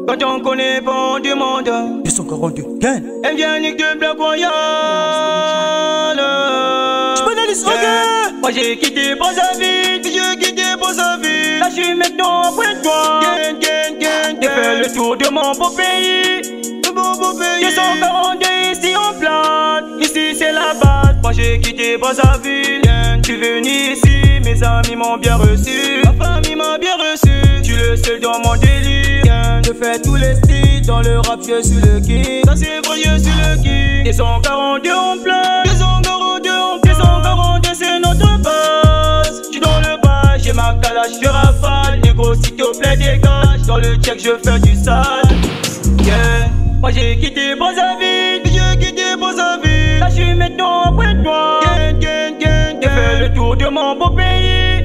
Quand on connaît pas, on demande. 242, gain. Elle vient nique de Black Royal. Tu peux aller yeah. Moi j'ai quitté Brazzaville, j'ai quitté Brazzaville. Là je suis maintenant après toi. J'ai fait le tour de mon beau pays. 242 ici en plane. Ici c'est la base. Moi j'ai quitté Brazzaville. Je suis venu ici, mes amis m'ont bien reçu. Ma famille m'a bien reçu. Je suis le seul dans mon délire. Je fais tous les styles. Dans le rap je suis le king. Ça c'est vrai je suis le king. 242 en plein. 242 en plein. 242 c'est notre base. Je suis dans le bas, j'ai ma calage, je rafale. Négro s'il te plaît dégage. Dans le check je fais du sale. Yeah. Moi j'ai quitté Brazzaville. J'ai quitté Brazzaville. Là je suis maintenant après toi. J'ai fait le tour de mon beau pays.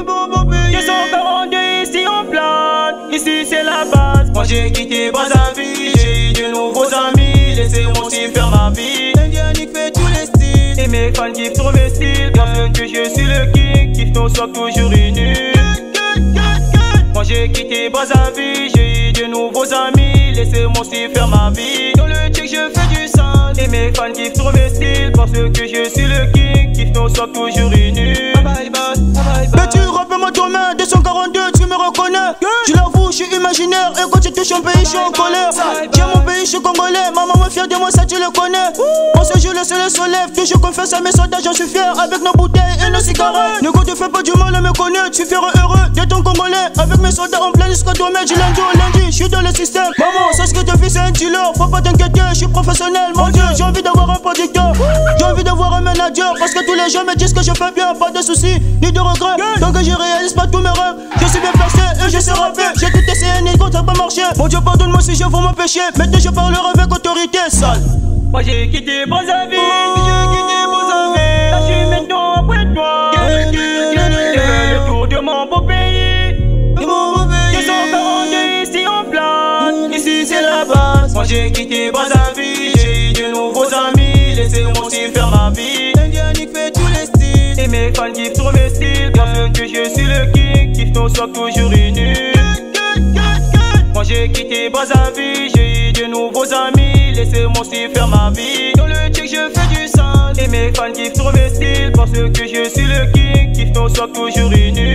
242 ici en plane. Ici c'est la base. Moi j'ai quitté Brazzaville. J'ai eu de nouveaux amis. Laissez-moi aussi faire ma vie. Indianique fait tous les styles. Et mes fans kiffent trop mes styles. Parce que je suis le king. Kiff nos socs toujours unis. Moi j'ai quitté Brazzaville. J'ai eu de nouveaux amis. Laissez-moi aussi faire ma vie. Dans le check je fais du sale. Et mes fans kiffent trop mes styles. Parce que je suis le king. Kiff nos socs toujours unis. Bye bye bye. Tu rappelles-moi ton main, 242, tu me reconnais. Tu l'avoues, je suis imaginaire. Et quand tu touches un pays, je suis en colère. J'aime mon pays, je suis congolais. Ma maman est fière de moi, ça tu le connais. On se joue, le soleil se lève. Toujours confesse à mes soldats, j'en suis fier. Avec nos bouteilles et nos cigarettes. Ne te fais pas du mal à me connaître. Tu feras heureux d'être un congolais. Avec mes soldats en plein jusqu'à demain, du lundi au lundi. Je suis dans le système. Maman, c'est ce que te fais, c'est un dealer. Faut pas t'inquiéter, je suis professionnel. Mon Dieu, j'ai envie d'avoir un producteur. J'ai envie d'avoir un manager. Parce que tous les gens me disent que je fais bien. Pas de soucis, ni de regrets. Donc je réalise pas tous mes rêves. Je suis bien placé et je sais rapper. J'ai tout essayé, ni ça n'a pas marché. Mon Dieu, pardonne-moi si je vois mon péché. Maintenant je parlerai avec autorité, sale. Moi j'ai quitté Brazzaville. J'ai quitté Brazzaville. Là je suis maintenant après toi. J'ai fait le tour de mon beau pays. 242 ici en plane. Ici c'est la base. Moi j'ai quitté Brazzaville. J'ai eu de nouveaux amis. Laissez-moi aussi faire ma vie. Indianique fait tous les styles. Et mes fans kiffent trop mes styles. Parce que je suis le king. Kiff nos socs toujours unis. Moi j'ai quitté Brazzaville. J'ai eu de nouveaux amis. Laissez-moi aussi faire ma vie. Dans le check je fais du sale. Et mes fans kiffent trop mes styles. Parce que je suis le king. Kiff nos socs toujours unis.